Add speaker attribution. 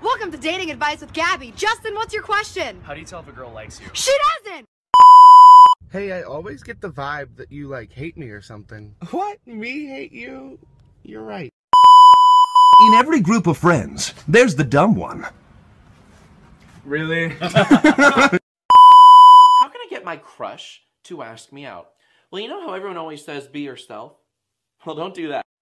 Speaker 1: Welcome to Dating Advice with Gabby. Justin, what's your question?
Speaker 2: How do you tell if a girl likes you?
Speaker 1: She doesn't!
Speaker 3: Hey, I always get the vibe that you, like, hate me or something. What? Me hate you? You're right.
Speaker 4: In every group of friends, there's the dumb one.
Speaker 2: Really?
Speaker 5: How can I get my crush to ask me out? Well, you know how everyone always says be yourself? Well, don't do that.